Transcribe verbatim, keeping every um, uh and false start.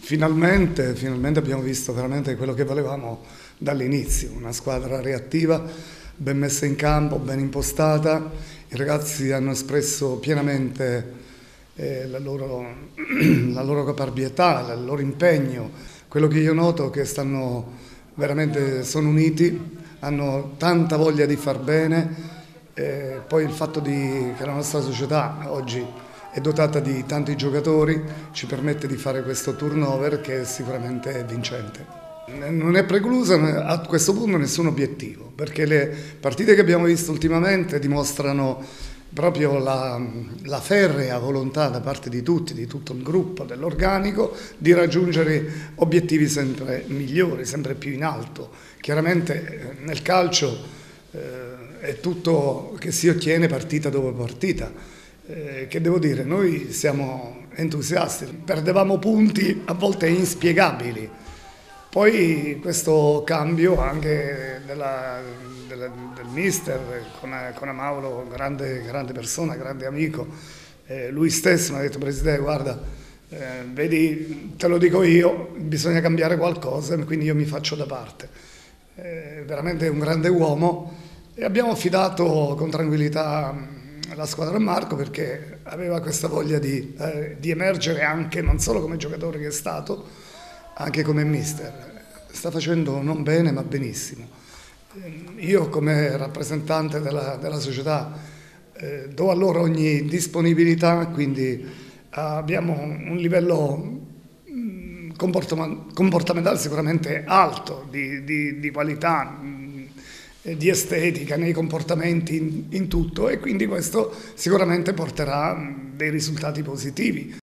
Finalmente, finalmente abbiamo visto veramente quello che volevamo dall'inizio, una squadra reattiva, ben messa in campo, ben impostata. I ragazzi hanno espresso pienamente eh, la loro, la loro caparbietà, il loro impegno. Quello che io noto è che stanno veramente, sono uniti, hanno tanta voglia di far bene. Eh, poi il fatto di, che la nostra società oggi è dotata di tanti giocatori, ci permette di fare questo turnover che sicuramente è vincente. Non è preclusa a questo punto nessun obiettivo, perché le partite che abbiamo visto ultimamente dimostrano proprio la, la ferrea volontà da parte di tutti, di tutto il gruppo, dell'organico, di raggiungere obiettivi sempre migliori, sempre più in alto. Chiaramente nel calcio eh, è tutto che si ottiene partita dopo partita. Eh, che devo dire, noi siamo entusiasti, perdevamo punti a volte inspiegabili, poi questo cambio anche della, della, del mister con, con Amauro, grande, grande persona, grande amico, eh, lui stesso mi ha detto: Presidente, guarda, eh, vedi, te lo dico io, bisogna cambiare qualcosa, quindi io mi faccio da parte. Eh, veramente un grande uomo e abbiamo affidato con tranquillità la squadra a Marco, perché aveva questa voglia di, eh, di emergere anche non solo come giocatore che è stato, anche come mister. Sta facendo non bene ma benissimo. Io come rappresentante della, della società eh, do a loro ogni disponibilità, quindi abbiamo un livello comportamentale sicuramente alto, di, di, di qualità, di estetica nei comportamenti, in, in tutto, e quindi questo sicuramente porterà dei risultati positivi.